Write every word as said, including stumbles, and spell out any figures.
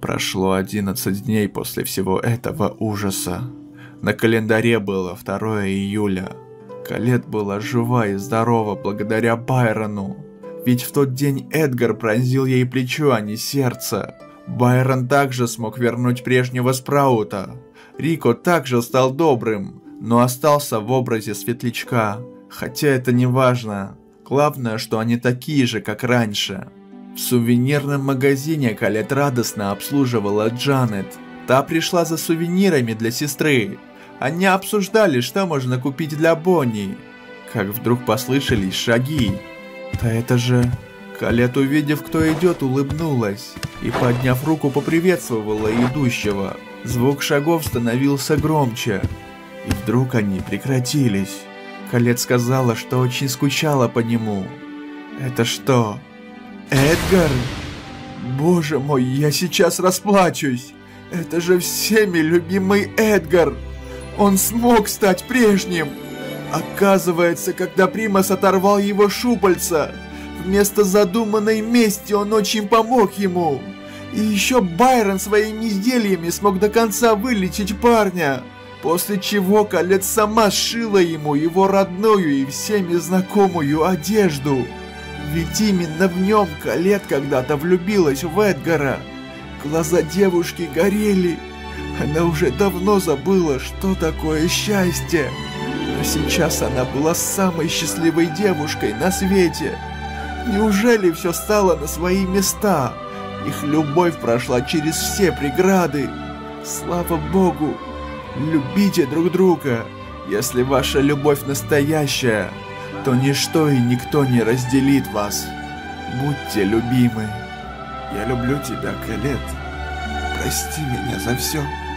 Прошло одиннадцать дней после всего этого ужаса. На календаре было второе июля. Колетт была жива и здорова благодаря Байрону. Ведь в тот день Эдгар пронзил ей плечо, а не сердце. Байрон также смог вернуть прежнего Спраута. Рико также стал добрым, но остался в образе светлячка. Хотя это не важно. Главное, что они такие же, как раньше. В сувенирном магазине Колетт радостно обслуживала Джанет. Та пришла за сувенирами для сестры. Они обсуждали, что можно купить для Бонни. Как вдруг послышались шаги. Да это же... Колетт, увидев, кто идет, улыбнулась и, подняв руку, поприветствовала идущего. Звук шагов становился громче. И вдруг они прекратились. Колетт сказала, что очень скучала по нему. Это что... Эдгар? Боже мой, я сейчас расплачусь. Это же всеми любимый Эдгар. Он смог стать прежним. Оказывается, когда Примас оторвал его щупальца, вместо задуманной мести он очень помог ему. И еще Байрон своими зельями смог до конца вылечить парня. После чего Колетт сама сшила ему его родную и всеми знакомую одежду. Ведь именно в нем Колетт когда-то влюбилась в Эдгара. Глаза девушки горели. Она уже давно забыла, что такое счастье. Но сейчас она была самой счастливой девушкой на свете. Неужели все стало на свои места? Их любовь прошла через все преграды. Слава Богу! Любите друг друга. Если ваша любовь настоящая, то ничто и никто не разделит вас. Будьте любимы. Я люблю тебя, Колетт. Прости меня за все.